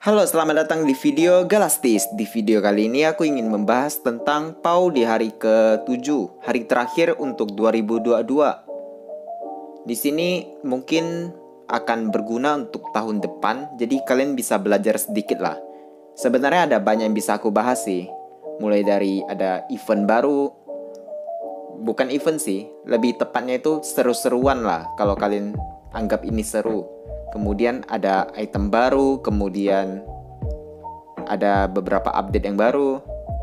Halo, selamat datang di video Galastis. Di video kali ini aku ingin membahas tentang PAU di hari ke-7, hari terakhir untuk 2022. Di sini mungkin akan berguna untuk tahun depan, jadi kalian bisa belajar sedikit lah. Sebenarnya ada banyak yang bisa aku bahas sih. Mulai dari ada event baru, bukan event sih, lebih tepatnya itu seru-seruan lah kalau kalian anggap ini seru. Kemudian ada item baru, kemudian ada beberapa update yang baru.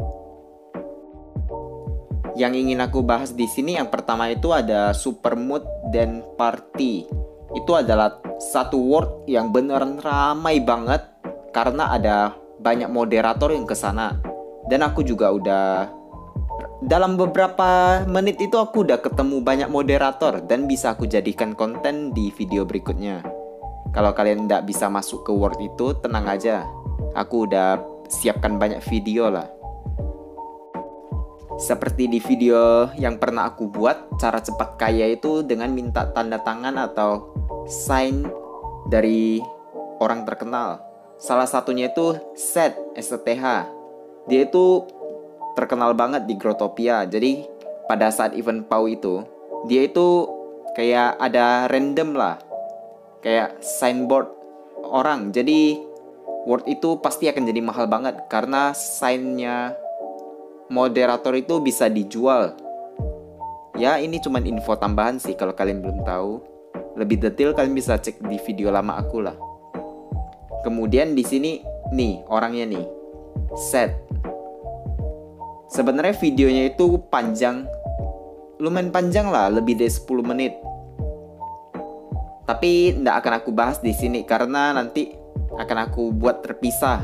Yang ingin aku bahas di sini yang pertama itu ada Super Mood dan Party. Itu adalah satu word yang beneran ramai banget karena ada banyak moderator yang kesana. Dan aku juga udah dalam beberapa menit itu aku udah ketemu banyak moderator dan bisa aku jadikan konten di video berikutnya. Kalau kalian tidak bisa masuk ke Word itu, tenang aja. Aku udah siapkan banyak video lah. Seperti di video yang pernah aku buat, cara cepat kaya itu dengan minta tanda tangan atau sign dari orang terkenal. Salah satunya itu Seth, STH. Dia itu terkenal banget di Growtopia. Jadi pada saat event PAU itu, dia itu kayak ada random lah, kayak signboard orang. Jadi word itu pasti akan jadi mahal banget karena signnya moderator itu bisa dijual. Ya, ini cuman info tambahan sih kalau kalian belum tahu. Lebih detail kalian bisa cek di video lama aku lah. Kemudian di sini nih orangnya nih, Seth. Sebenarnya videonya itu panjang, lumayan panjang lah, lebih dari 10 menit. Tapi tidak akan aku bahas di sini karena nanti akan aku buat terpisah.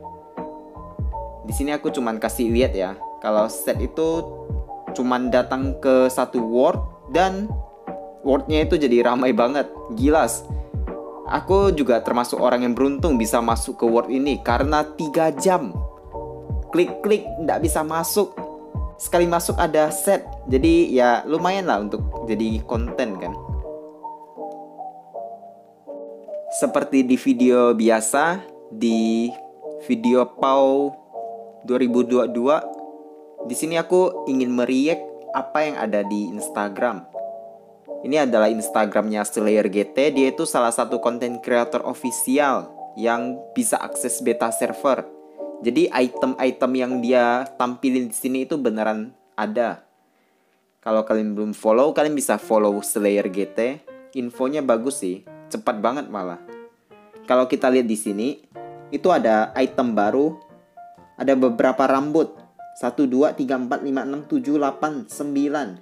Di sini aku cuman kasih lihat ya, kalau Seth itu cuman datang ke satu word dan wordnya itu jadi ramai banget, gilas. Aku juga termasuk orang yang beruntung bisa masuk ke word ini karena 3 jam. Klik-klik tidak bisa masuk. Sekali masuk ada Seth. Jadi ya lumayan lah untuk jadi konten kan. Seperti di video biasa, di video PAU 2022, di sini aku ingin mereact apa yang ada di Instagram. Ini adalah Instagramnya Slayer GT. Dia itu salah satu konten creator official yang bisa akses beta server. Jadi item-item yang dia tampilin di sini itu beneran ada. Kalau kalian belum follow, kalian bisa follow Slayer GT. Infonya bagus sih, cepat banget malah. Kalau kita lihat di sini, itu ada item baru, ada beberapa rambut. 1, 2, 3, 4, 5, 6, 7, 8, 9,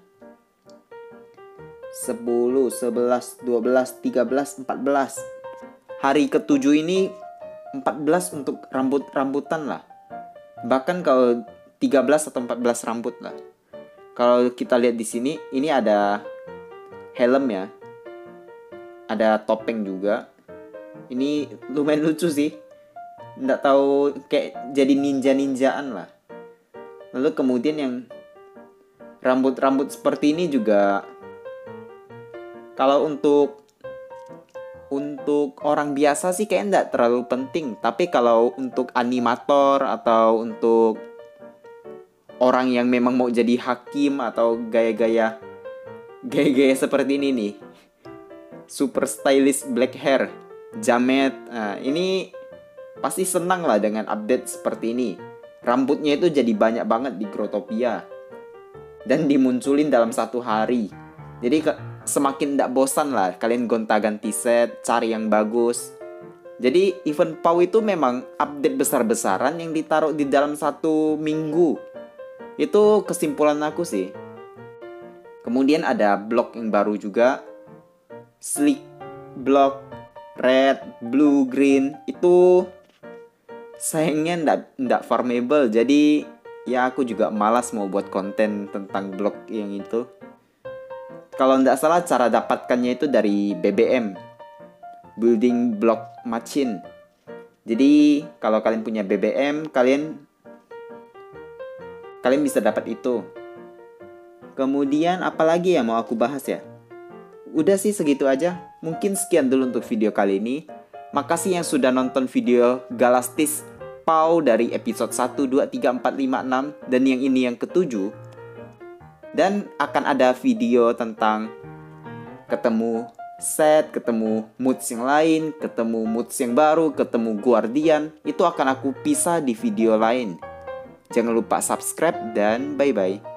10, 11, 12, 13, 14. Hari ke-7 ini 14 untuk rambut-rambutan lah. Bahkan kalau 13 atau 14 rambut lah. Kalau kita lihat di sini, ini ada helm ya. Ada topeng juga. Ini lumayan lucu sih. Nggak tahu, kayak jadi ninja-ninjaan lah. Lalu kemudian yang rambut-rambut seperti ini juga, kalau untuk orang biasa sih kayaknya nggak terlalu penting. Tapi kalau untuk animator atau untuk orang yang memang mau jadi hakim atau gaya-gaya seperti ini nih, super stylish black hair, jamet, nah, ini pasti senang lah dengan update seperti ini. Rambutnya itu jadi banyak banget di Growtopia dan dimunculin dalam satu hari. Jadi semakin tidak bosan lah kalian gonta-ganti set, cari yang bagus. Jadi event PAU itu memang update besar-besaran yang ditaruh di dalam satu minggu. Itu kesimpulan aku sih. Kemudian ada blok yang baru juga, Slick Block, Red, Blue, Green. Itu sayangnya ndak farmable. Jadi ya aku juga malas mau buat konten tentang blok yang itu. Kalau nggak salah cara dapatkannya itu dari BBM, Building Block Machine. Jadi kalau kalian punya BBM, kalian bisa dapat itu. Kemudian apalagi yang mau aku bahas ya? Udah sih segitu aja. Mungkin sekian dulu untuk video kali ini. Makasih yang sudah nonton video Galastis Pau dari episode 1, 2, 3, 4, 5, 6 dan yang ini yang ke-7. Dan akan ada video tentang ketemu set, ketemu moods yang lain, ketemu moods yang baru, ketemu Guardian. Itu akan aku pisah di video lain. Jangan lupa subscribe dan bye-bye.